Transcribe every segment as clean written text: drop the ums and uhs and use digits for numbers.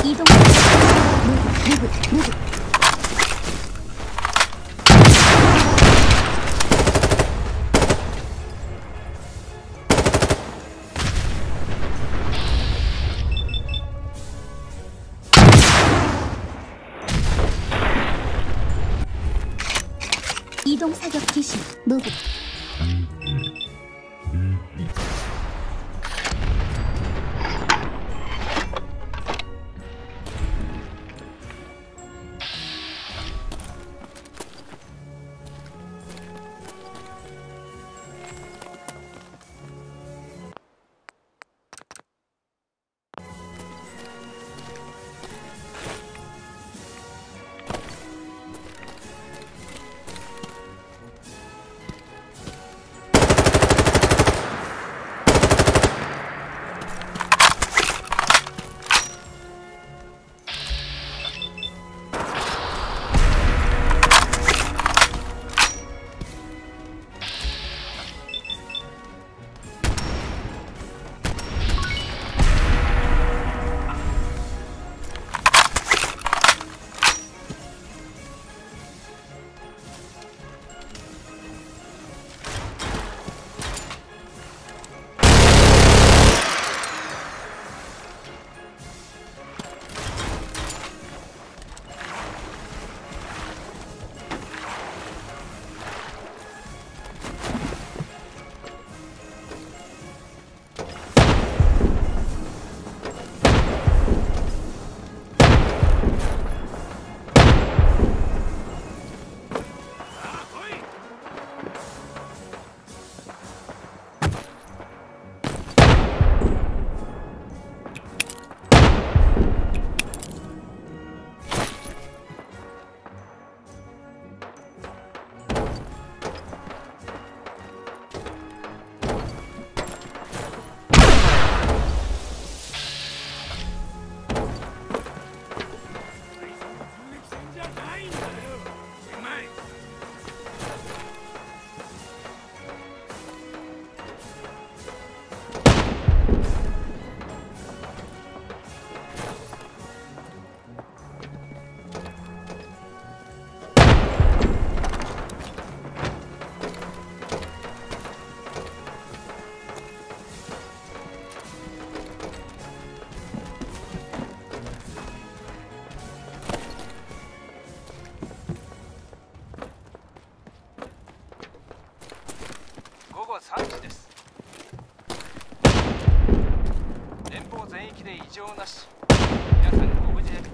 移動。ムブ。이동 사격 개시. 무브. 3時です。連邦全域で異常なし。皆さんご無事で。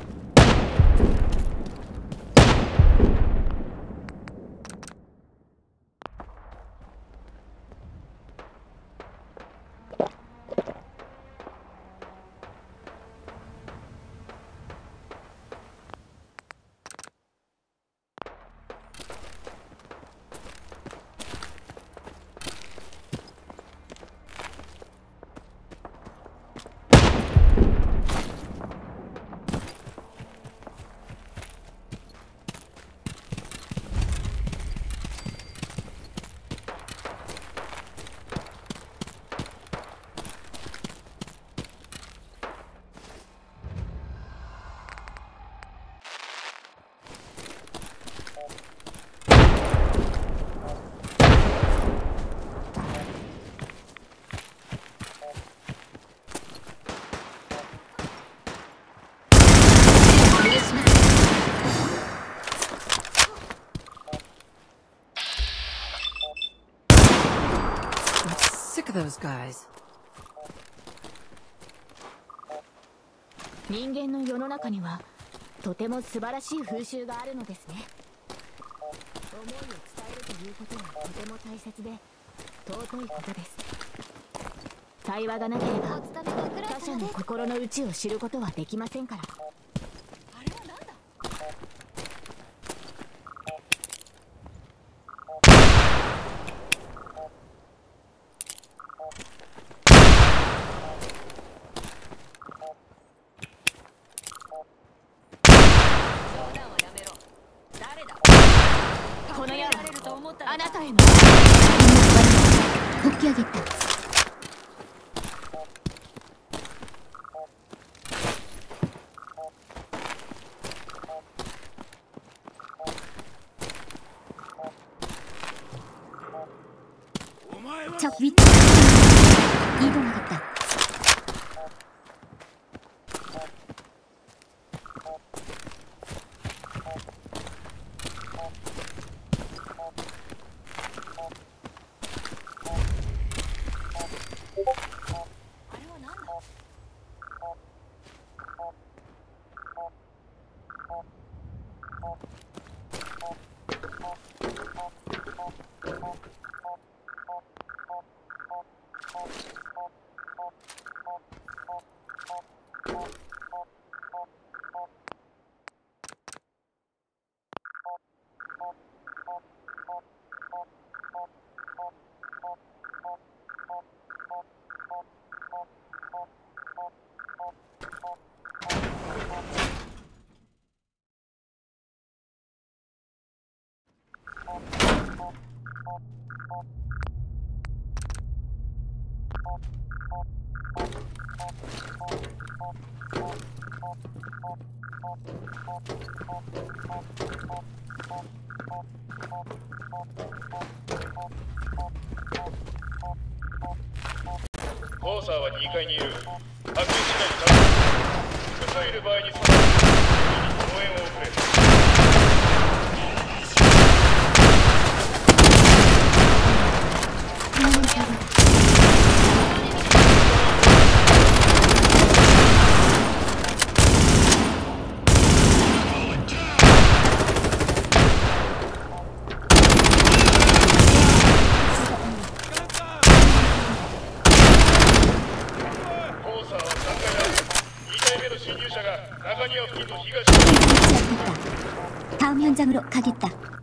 Sick of those guys. 人間の世の中にはとても素晴らしい風習があるのですね。思いを伝えるということはとても大切で尊いことです。対話がなければ他者の心の内を知ることはできませんから。あれはなんだ。この矢はあなたへの解き上げた。 위이동하겠다 コーサーは2階にいる。発見次第に複数いる場合に備え応援を送れ。 다음 현장으로 가겠다.